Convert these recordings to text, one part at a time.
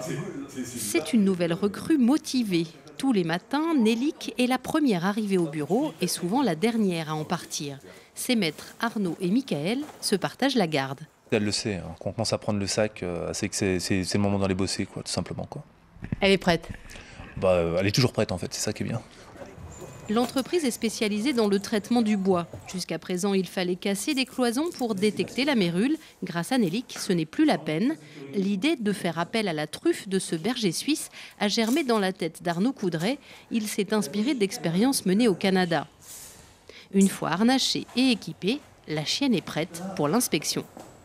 C'est une nouvelle recrue motivée. Tous les matins, Nélique est la première arrivée au bureau et souvent la dernière à en partir. Ses maîtres Arnaud et Michael se partagent la garde. Elle le sait, hein. Quand on commence à prendre le sac, c'est que c'est le moment d'aller bosser, quoi, tout simplement, quoi. Elle est prête. Elle est toujours prête en fait, c'est ça qui est bien. L'entreprise est spécialisée dans le traitement du bois. Jusqu'à présent, il fallait casser des cloisons pour détecter la mérule. Grâce à Nélique, ce n'est plus la peine. L'idée de faire appel à la truffe de ce berger suisse a germé dans la tête d'Arnaud Coudray. Il s'est inspiré d'expériences menées au Canada. Une fois harnachée et équipée, la chienne est prête pour l'inspection.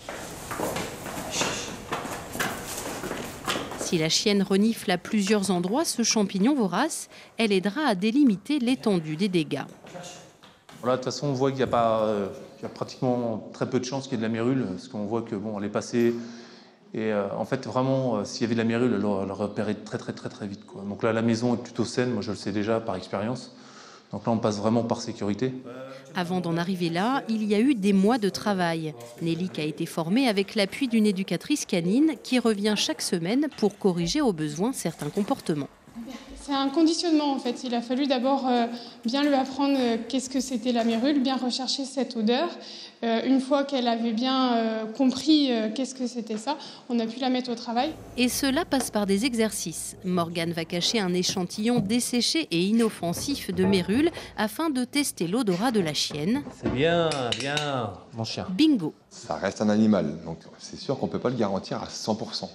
Si la chienne renifle à plusieurs endroits ce champignon vorace, elle aidera à délimiter l'étendue des dégâts. Voilà, de toute façon, on voit qu'il y a pratiquement très peu de chances qu'il y ait de la mérule, parce qu'on voit que elle est passée. Et en fait, vraiment, s'il y avait de la mérule, elle l'aurait repéré très vite, quoi. Donc là, la maison est plutôt saine, moi je le sais déjà par expérience. Donc là, on passe vraiment par sécurité. Avant d'en arriver là, il y a eu des mois de travail. Nélique a été formée avec l'appui d'une éducatrice canine qui revient chaque semaine pour corriger au besoin certains comportements. C'est un conditionnement en fait. Il a fallu d'abord bien lui apprendre qu'est-ce que c'était la mérule, bien rechercher cette odeur. Une fois qu'elle avait bien compris qu'est-ce que c'était ça, on a pu la mettre au travail. Et cela passe par des exercices. Morgane va cacher un échantillon desséché et inoffensif de mérule afin de tester l'odorat de la chienne. C'est bien, mon chien. Bingo! Ça reste un animal, donc c'est sûr qu'on ne peut pas le garantir à 100%.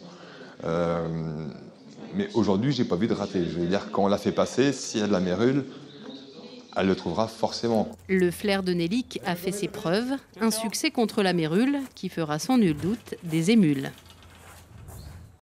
Mais aujourd'hui, j'ai pas vu de rater. Je veux dire, quand on l'a fait passer, s'il y a de la mérule, elle le trouvera forcément. Le flair de Nélique a fait ses preuves. Un succès contre la mérule qui fera sans nul doute des émules.